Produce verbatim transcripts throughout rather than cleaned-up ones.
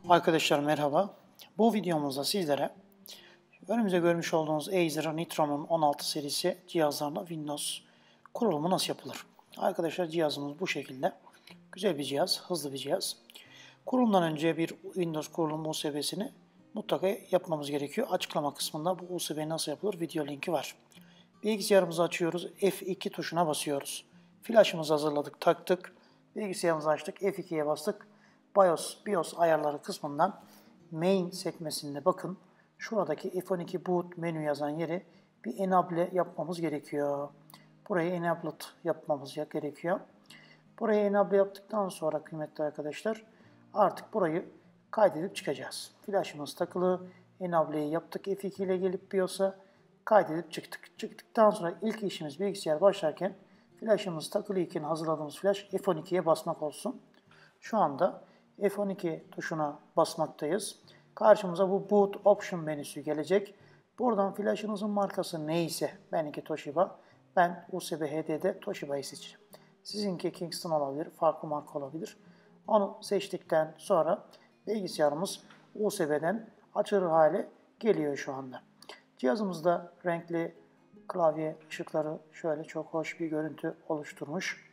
Arkadaşlar merhaba. Bu videomuzda sizlere önümüzde görmüş olduğunuz Acer Nitro'nun on altı serisi cihazlarında Windows kurulumu nasıl yapılır? Arkadaşlar cihazımız bu şekilde. Güzel bir cihaz, hızlı bir cihaz. Kurulumdan önce bir Windows kurulum U S B'sini mutlaka yapmamız gerekiyor. Açıklama kısmında bu U S B nasıl yapılır video linki var. Bilgisayarımızı açıyoruz. F iki tuşuna basıyoruz. Flaşımızı hazırladık, taktık. Bilgisayarımızı açtık. F iki'ye bastık. BIOS, BIOS ayarları kısmından Main sekmesinde bakın. Şuradaki F on iki Boot menü yazan yeri bir enable yapmamız gerekiyor. Burayı enabled yapmamız gerekiyor. Burayı enable yaptıktan sonra kıymetli arkadaşlar artık burayı kaydedip çıkacağız. Flaşımız takılı. Enable'yi yaptık. F iki ile gelip BIOS'a kaydedip çıktık. Çıktıktan sonra ilk işimiz bilgisayar başlarken flaşımız takılıyken hazırladığımız flash F on iki'ye basmak olsun. Şu anda F on iki tuşuna basmaktayız. Karşımıza bu Boot Option menüsü gelecek. Buradan flaşınızın markası neyse, benimki Toshiba, ben U S B H D'de Toshiba'yı seçeceğim. Sizinki Kingston olabilir, farklı marka olabilir. Onu seçtikten sonra bilgisayarımız U S B'den açılır hale geliyor şu anda. Cihazımızda renkli klavye ışıkları şöyle çok hoş bir görüntü oluşturmuş.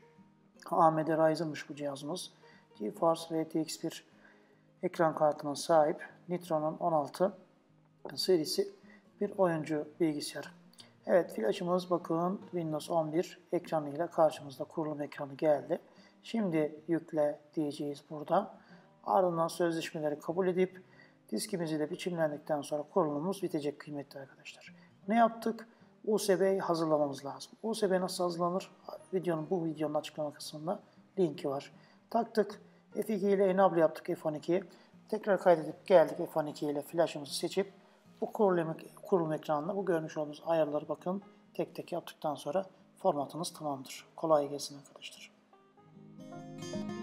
A M D Ryzen'mış bu cihazımız. GeForce R T X bir ekran kartına sahip Nitro'nun on altı serisi bir oyuncu bilgisayarı. Evet, flaşımız bakın Windows on bir ekranıyla karşımızda, kurulum ekranı geldi. Şimdi yükle diyeceğiz burada. Ardından sözleşmeleri kabul edip diskimizi de biçimlendikten sonra kurulumumuz bitecek kıymetli arkadaşlar. Ne yaptık? U S B'yi hazırlamamız lazım. U S B nasıl hazırlanır? Videonun, bu videonun açıklama kısmında linki var. Taktık. F iki ile enable yaptık F on iki'yi. Tekrar kaydedip geldik F on iki ile flash'ımızı seçip bu kurulum, kurulum ekranında bu görmüş olduğunuz ayarları bakın tek tek yaptıktan sonra formatınız tamamdır. Kolay gelsin arkadaşlar.